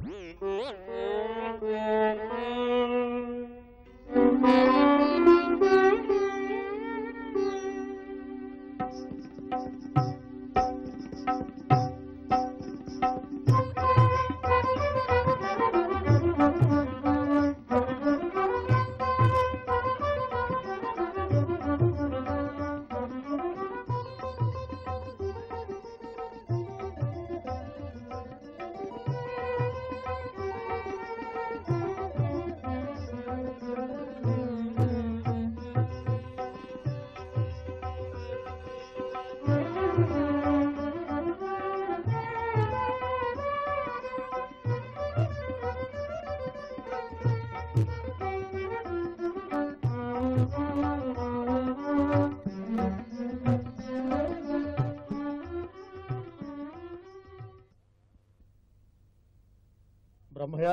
బ్రహ్మయ్య,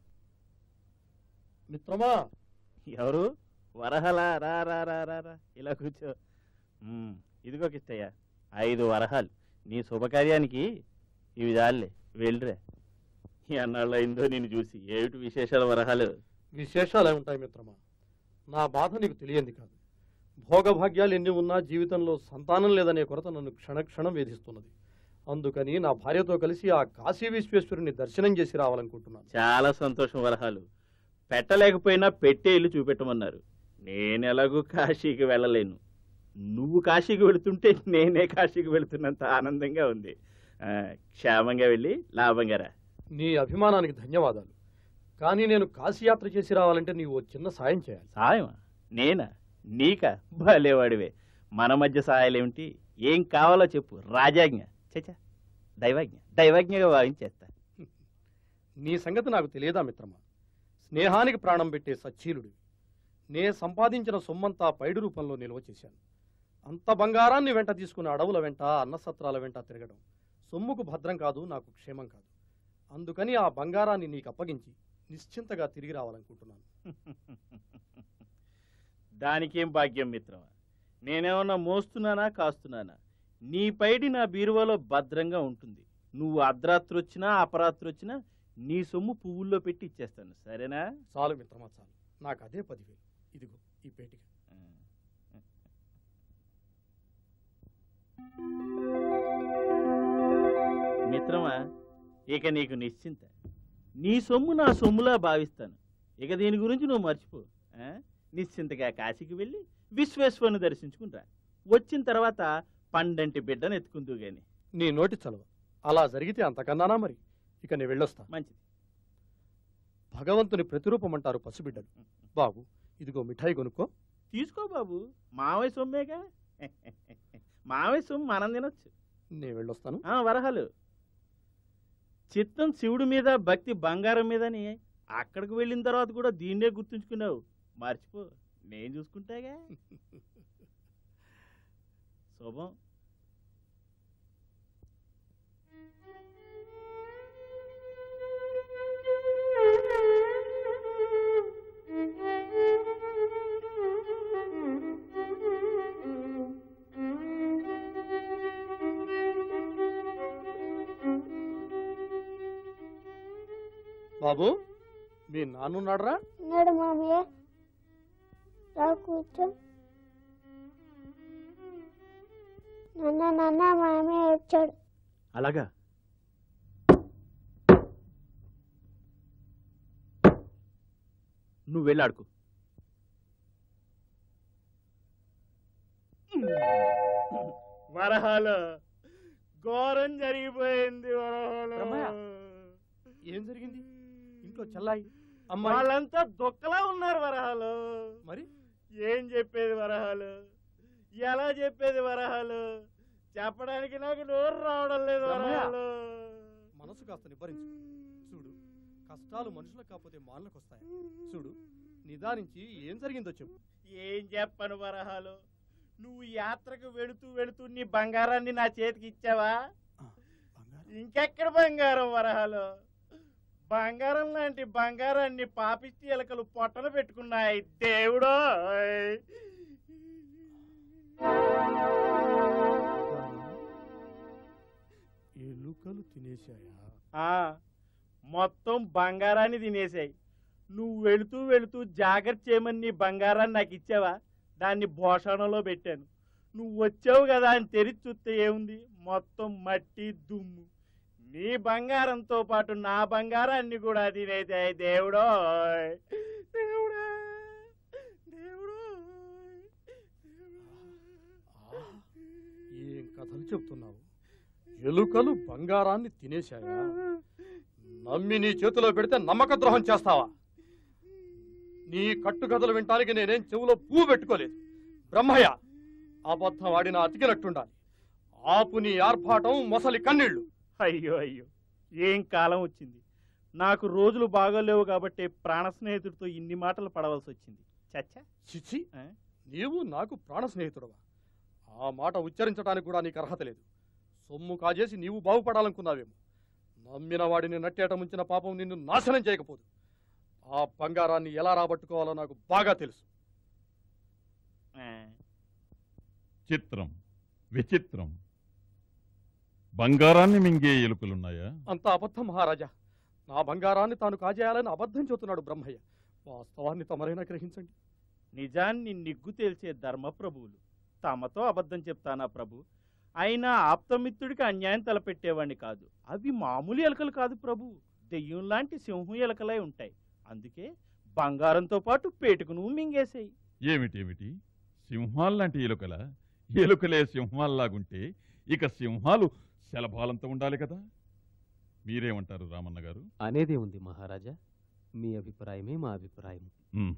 మిత్రమా. ఎవరు? వరహలా? రా రా రా రా రా, ఇలా కూర్చో. ఇదిగో కిష్టయ్య, 5 వరహాలు నీ శుభకార్యానికి. ఇవి చాలే, వెళ్ళిరా. ఎన్నాళ్ళు అయిందో నేను చూసి. ఏమిటి విశేషాలు వరహాలు? విశేషాలు ఏముంటాయి మిత్రమా? నా బాధ నీకు తెలియంది కాదు. భోగభాగ్యాలు ఎన్ని ఉన్నా జీవితంలో సంతానం లేదనే కొరత నన్ను క్షణక్షణం వేధిస్తున్నది. అందుకని నా భార్యతో కలిసి ఆ కాశీ విశ్వేశ్వరుని దర్శనం చేసి రావాలనుకుంటున్నాను. చాలా సంతోషం వరహాలు. పెట్టలేకపోయినా పెట్టే ఇల్లు చూపెట్టమన్నారు. నేను ఎలాగూ కాశీకి వెళ్ళలేను. నువ్వు కాశీకి వెళుతుంటే నేనే కాశీకి వెళుతున్నంత ఆనందంగా ఉంది. క్షేమంగా వెళ్ళి లాభంగా రా. నీ అభిమానానికి ధన్యవాదాలు. కానీ నేను కాశీయాత్ర చేసి రావాలంటే నీవు చిన్న సాయం చేయాలి. సాయమా? నేనా? నీకా? భలేవాడివే. మన మధ్య సాయాలేమిటి? ఏం కావాలో చెప్పు. రాజాజ్ఞ, చచ్చా దైవాజ్ఞ, దైవాజ్ఞగా భావించేస్తా. నీ సంగతి నాకు తెలియదా మిత్రమా? స్నేహానికి ప్రాణం పెట్టే సచ్చీలుడు. నే సంపాదించిన సొమ్మంతా పైడు రూపంలో నిల్వ చేశాను. అంత బంగారాన్ని వెంట తీసుకున్న అడవుల వెంట, అన్నసత్రాల వెంట తిరగడం సొమ్ముకు భద్రం కాదు, నాకు క్షేమం కాదు. అందుకని ఆ బంగారాన్ని నీకు అప్పగించి నిశ్చింతగా తిరిగి రావాలనుకుంటున్నాను. దానికేం భాగ్యం మిత్రమా? నేనేమన్నా మోస్తున్నానా, కాస్తున్నానా? నీ పైడి నా బీరువాలో భద్రంగా ఉంటుంది. నువ్వు అర్ధరాత్రి వచ్చినా అపరాత్రి వచ్చినా నీ సొమ్ము పువ్వుల్లో పెట్టి ఇచ్చేస్తాను. సరేనా? చాలు మిత్రమా, చాలు. నాకు అదే 10,000. ఇదిగో ఈ పేటిక. మిత్రమా, ఇక నీకు నిశ్చింత. నీ సొమ్ము నా సొమ్ములా భావిస్తాను. ఇక దీని గురించి నువ్వు మర్చిపో. నిశ్చింతగా కాశీకి వెళ్ళి విశ్వేశ్వరుని దర్శించుకుంటా. వచ్చిన తర్వాత పండంటి బిడ్డను ఎత్తుకుంటూ గాని. నీ నోటి చలవ. అలా జరిగితే అంతకన్నానా మరి. ఇక నేను వెళ్ళొస్తా. మంచిది. భగవంతుని ప్రతిరూపం అంటారు పసిబిడ్డలు. బాబు, ఇదిగో మిఠాయి కొనుక్కో. తీసుకో బాబు, మావయ్య సొమ్మేగా. మావయ్య సొమ్ము మనం తినొచ్చు. నేను వెళ్ళొస్తాను. వరహాలు, చిత్తం శివుడి మీద, భక్తి బంగారం మీదని అక్కడికి వెళ్ళిన తర్వాత కూడా దీన్నే గుర్తుంచుకున్నావు. మర్చిపో, నేను చూసుకుంటాగా. శుభం. బాబు, మీ నాన్నున్నాడరా? ఉన్నాడు మామయ్య. రా కూర్చో. నాన్న మామయ్య వచ్చాడు. అలాగా? నువ్వు వెళ్ళాడుకు. వరహాలు, ఘోరం జరిగిపోయింది. వరహాలు, ఏం జరిగింది? ఇంట్లో చెల్లాయి వాళ్ళంతా దుఃఖలా ఉన్నారు వరహాలు. మరి ఏం చెప్పేది వరహాలు? ఎలా చెప్పేది వరహాలు? చెప్పడానికి నాకు నోరు రావడం లేదు వరహాలు. మనసు కాస్త నిబ్బరించు. చూడు, కష్టాలు మనుషులకు కాకపోతే మానలకు వస్తాయి. చూడు, నిదానించి ఏం జరిగిందో చెప్పు. ఏం చెప్పను వరహాలు? నువ్వు యాత్రకు వెళుతూ వెళుతూ నీ బంగారాన్ని నా చేతికి ఇచ్చావా? ఇంకెక్కడ బంగారం వరహాలు? బంగారం లాంటి బంగారాన్ని పాపిష్టి ఎలకలు పొట్టలు పెట్టుకున్నాయి. దేవుడో, ఎలుకలు తినేశాయా? మొత్తం బంగారాన్ని తినేసాయి. నువ్వు వెళుతూ వెళుతూ జాగ్రత్త చేయమని నీ బంగారాన్ని నాకు ఇచ్చావా? దాన్ని భోషణంలో పెట్టాను. నువ్వు వచ్చావు కదా అని తెరిచి చూస్తే ఏముంది? మొత్తం మట్టి దుమ్ము. నీ బంగారంతో పాటు నా బంగారాన్ని కూడా తినేసాయి. దేవుడో దేవుడా దేవుడో. ఏం కథలు చెప్తున్నావు? ఎలుకలు బంగారాన్ని తినేశాయా? నమ్మి నీ చేతిలో పెడితే నమ్మక ద్రోహం చేస్తావా? నీ కట్టుకథలు వినటానికి నేనేం చెవులో పువ్వు పెట్టుకోలేదు. బ్రహ్మయ్య, అబద్ధం ఆడిన అతికినట్టుండాలి. ఆపు నీ ఆర్భాటం, మొసలి కన్నీళ్లు. అయ్యో అయ్యో, ఏం కాలం వచ్చింది. నాకు రోజులు బాగోలేవు కాబట్టి ప్రాణ స్నేహితుడితో ఇన్ని మాటలు పడవలసి వచ్చింది. చచ్చా చిచి, నీవు నాకు ప్రాణ స్నేహితుడవా? ఆ మాట ఉచ్చరించడానికి కూడా నీకు అర్హత లేదు. సొమ్ము కాజేసి నీవు బాగుపడాలనుకున్నావేమో. నమ్మిన వాడిని నట్టేట ముంచిన పాపం నిన్ను నాశనం చేయకపోదు. ఆ బంగారాన్ని ఎలా రాబట్టుకోవాలో నాకు బాగా తెలుసు. చిత్రం, విచిత్రం. బంగారాన్ని మింగే ఎలుకలున్నాయా? అంత అబద్ధం మహారాజా. నా బంగారాన్ని తాను కాజేయాలని అబద్ధం చెబుతున్నాడు బ్రహ్మయ్య. వాస్తవాన్ని తమరైనా గ్రహించండి. నిజాన్ని నిగ్గు తేల్చే ధర్మప్రభువులు తమతో అబద్ధం చెప్తానా ప్రభు? అయినా ఆప్తమిత్రుడికి అన్యాయం తలపెట్టేవాడిని కాదు. అవి మామూలు ఎలకలు కాదు ప్రభు, దెయ్యం లాంటి సింహం ఎలకలై ఉంటాయి. అందుకే బంగారంతో పాటు పేటుకును మింగేసాయి. ఏమిటేమిటి? సింహాల్లాంటి ఎలుకల? ఎలుకలే సింహాల్లాగుంటే ఇక సింహాలు శలభాలంతో ఉండాలి కదా. మీరేమంటారు రామన్న గారు? అనేదే ఉంది మహారాజా. మీ అభిప్రాయమే మా అభిప్రాయం.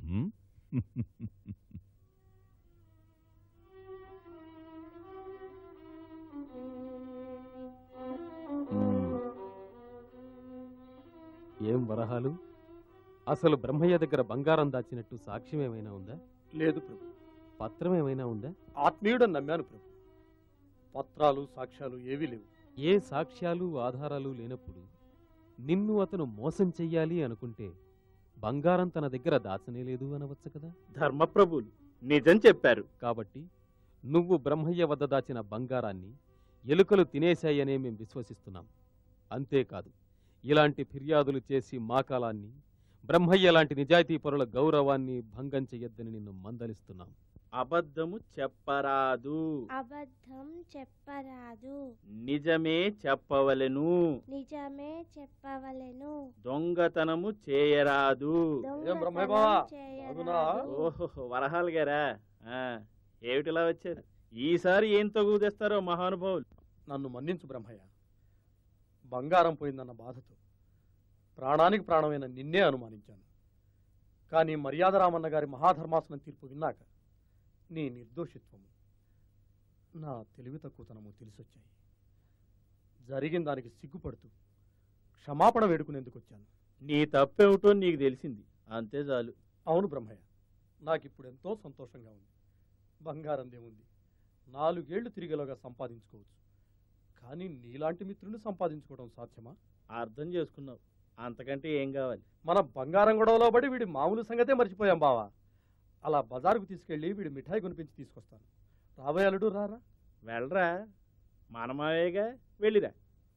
ఏం వరహాలు, అసలు బ్రహ్మయ్య దగ్గర బంగారం దాచినట్టు సాక్ష్యం ఏమైనా ఉందా? లేదు ప్రభు. పత్రం ఏమైనా ఉందా? ఆత్మీయుడని నమ్మాను ప్రభు. పత్రాలు సాక్ష్యాలు ఏవీ లేవు. ఏ సాక్ష్యాలు ఆధారాలు లేనప్పుడు నిన్ను అతను మోసం చెయ్యాలి అనుకుంటే బంగారం తన దగ్గర దాచనేలేదు అనవచ్చు కదా. ధర్మప్రభువులు నిజం చెప్పారు. కాబట్టి నువ్వు బ్రహ్మయ్య వద్ద దాచిన బంగారాన్ని ఎలుకలు తినేశాయనే మేం విశ్వసిస్తున్నాం. అంతేకాదు, ఇలాంటి ఫిర్యాదులు చేసి మా కాలాన్ని, బ్రహ్మయ్య లాంటి నిజాయితీ పరుల గౌరవాన్ని భంగం చెయ్యొద్దని నిన్ను మందలిస్తున్నాం. అబద్ధము చెప్పరాదు. అబద్ధం చెప్పరాదు. నిజమే చెప్పవలెను. నిజమే చెప్పవలెను. దొంగతనము చేయరాదు. ఏం బ్రహ్మయ్య బావా? చేయరాదు. అవునా? ఓహో, వరహాలు గారా? ఏమిటిలా వచ్చారు? ఈసారి ఏం తగువ తెస్తారో మహానుభావులు. నన్ను మన్నించు బ్రహ్మయ్య. బంగారం పోయిందన్న బాధతో ప్రాణానికి ప్రాణమైన నిన్నే అనుమానించాను. కానీ మర్యాద రామన్న గారి మహాధర్మాసనం తీర్పు విన్నాక నీ నిర్దోషిత్వము, నా తెలివి తక్కువతనము తెలిసొచ్చాయి. జరిగిన దానికి సిగ్గుపడుతూ క్షమాపణ వేడుకునేందుకు వచ్చాను. నీ తప్పేమిటో నీకు తెలిసింది, అంతే చాలు. అవును బ్రహ్మయ్య, నాకిప్పుడు ఎంతో సంతోషంగా ఉంది. బంగారం దేముంది, 4 ఏళ్లు తిరిగేలోగా సంపాదించుకోవచ్చు. కానీ నీలాంటి మిత్రుని సంపాదించుకోవడం సాధ్యమా? అర్థం చేసుకున్నావు, అంతకంటే ఏం కావాలి? మన బంగారం గొడవలో పడి వీడి మామూలు సంగతే మర్చిపోయాం బావా. అలా బజారుకు తీసుకెళ్లి వీడి మిఠాయి కొనిపించి తీసుకొస్తాను. రాబోయే అల్లుడు రారా? వెళ్ళరా, మనమావేగా, వెళ్ళిరా.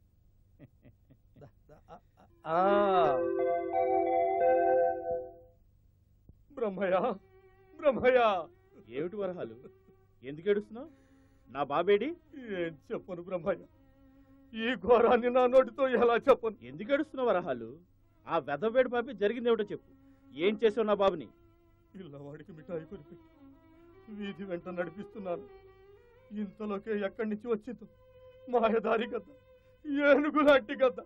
ఆ. బ్రహ్మయ్య, బ్రహ్మయ్య. ఏమిటి వరహాలు, ఎందుకు ఏడుస్తున్నావు? నా బాబేడి? ఏం చెప్పను బ్రహ్మయ్య, ఈ ఘోరాన్ని నా నోటితో ఎలా చెప్పను? ఎందుకు ఏడుస్తున్నావు వరహాలు? ఆ వెదవేడి పాపి జరిగిందేమిటో చెప్పు. ఏం చేసావు నా బాబుని? పిల్లవాడికి మిఠాయి కొనిపెట్టి వీధి వెంట నడిపిస్తున్నాను. ఇంతలోకే ఎక్కడి నుంచి వచ్చిందో మాయదారి గద్ద, ఏనుగు లాంటి గద్ద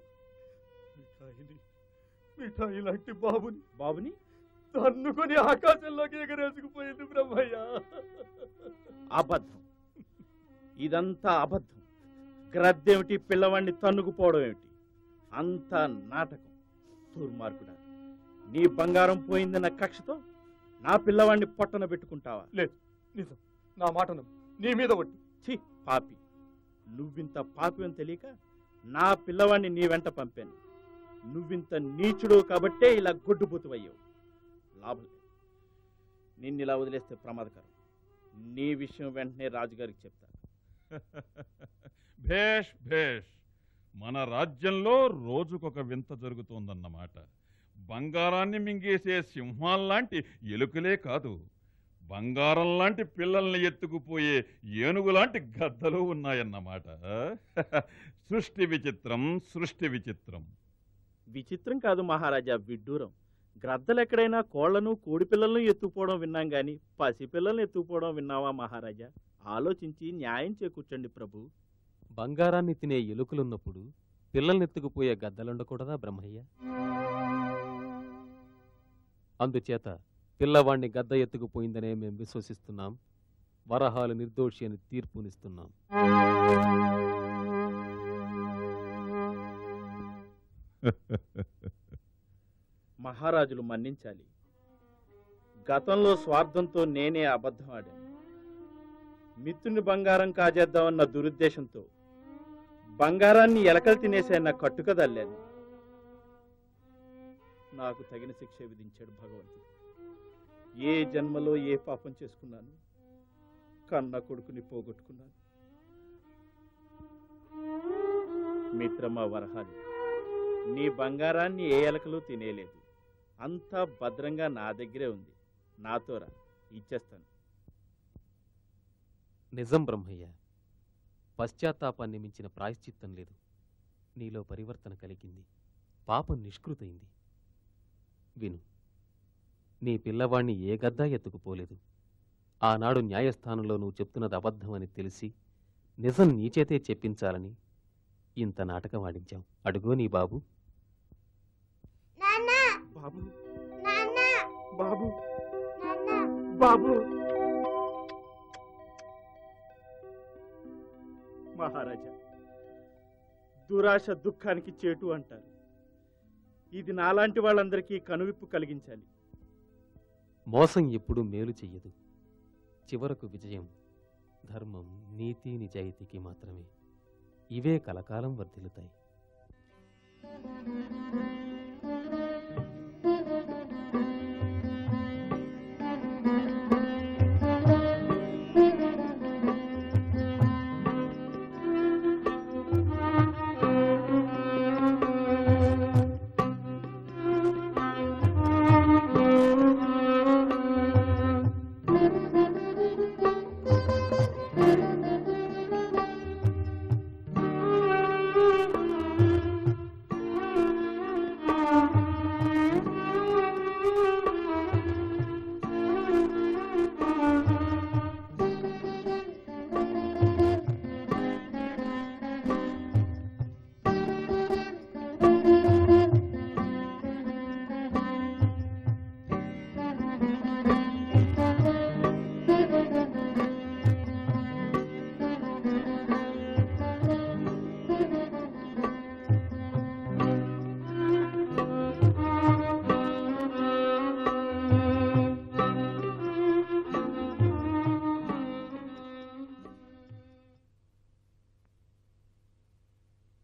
మిఠాయి లాంటి బాబుని తన్నుకొని ఆకాశంలోకి ఎగరేసుకుపోయింది బ్రహ్మయ్య. అబద్ధం, ఇదంతా అబద్ధం. గ్రద్దేమిటి, పిల్లవాడిని తన్నుకుపోవడం ఏమిటి? అంతా నాటకం. దుర్మార్గుడా, నీ బంగారం పోయిందన్న కక్షతో నా పిల్లవాడిని పొట్టన పెట్టుకుంటావా? లేదు, నిజం, నా మాటను నీ మీద ఒట్టు. ఛీ పాపి, నువ్వింత పాపి అని తెలియక నా పిల్లవాడిని నీ వెంట పంపాను. నువ్వింత నీచుడు కాబట్టే ఇలా గొడ్డుపోతువయ్యావు. లాభం లేదు, నిన్నిలా వదిలేస్తే ప్రమాదకరం. నీ విషయం వెంటనే రాజుగారికి చెప్తా. భేష్ భేష్, మన రాజ్యంలో రోజుకొక వింత జరుగుతోందన్నమాట. బంగారాన్ని మింగేసే సింహాల్లాంటి ఎలుకలే కాదు, బంగారం లాంటి పిల్లల్ని ఎత్తుకుపోయే ఏనుగులాంటి గద్దలు ఉన్నాయన్నమాట. సృష్టి విచిత్రం, సృష్టి విచిత్రం. విచిత్రం కాదు మహారాజా, విడ్డూరం. గ్రద్దలు ఎక్కడైనా కోళ్లను కోడి పిల్లలను ఎత్తుకుపోవడం విన్నాం గాని పసిపిల్లల్ని ఎత్తుకుపోవడం విన్నావా మహారాజా? ఆలోచించి న్యాయం చేకూర్చండి ప్రభు. బంగారాన్ని తినే ఎలుకలున్నప్పుడు పిల్లల్నెత్తుకుపోయే గద్దలుండకూడదా బ్రహ్మయ్య? అందుచేత పిల్లవాణ్ణి గద్ద ఎత్తుకుపోయిందనే మేం విశ్వసిస్తున్నాం. వరహాలు నిర్దోషి అని తీర్పునిస్తున్నాం. మహారాజులు మన్నించాలి. గతంలో స్వార్థంతో నేనే అబద్ధం ఆడాను. మిత్రుని బంగారం కాజేద్దామన్న దురుద్దేశంతో బంగారాన్ని ఎలకలు తినేసేన్న కట్టుకదల్లాను. నాకు తగిన శిక్ష విధించాడు భగవంతుడు. ఏ జన్మలో ఏ పాపం చేసుకున్నాను, కన్న కొడుకుని పోగొట్టుకున్నాను. మిత్రమా వరహాలి, నీ బంగారాన్ని ఏ ఎలకలు తినేలేదు. అంతా భద్రంగా నా దగ్గరే ఉంది. నాతో రా, ఇచ్చేస్తాను. నిజం బ్రహ్మయ్య, పశ్చాత్తాపాన్ని మించిన ప్రాయశ్చిత్తం లేదు. నీలో పరివర్తన కలిగింది, పాపం నిష్కృతయింది. విను, నీ పిల్లవాణ్ణి ఏ గద్దా ఎత్తుకుపోలేదు. ఆనాడు న్యాయస్థానంలో నువ్వు చెప్తున్నది అబద్ధమని తెలిసి నిజం నీచేతే చెప్పించాలని ఇంత నాటకం ఆడించాం. అడుగో నీ బాబు. బాబు బాబు బాబు. మహారాజా, దురాశ దుఃఖానికి చేటు అంటారు. ఇది నాలాంటి వాళ్ళందరికీ కనువిప్పు కలిగించాలి. మోసం ఎప్పుడూ మేలు చెయ్యదు. చివరకు విజయం ధర్మం, నీతి, నిజాయితీకి మాత్రమే. ఇవే కలకాలం వర్ధిల్లుతాయి.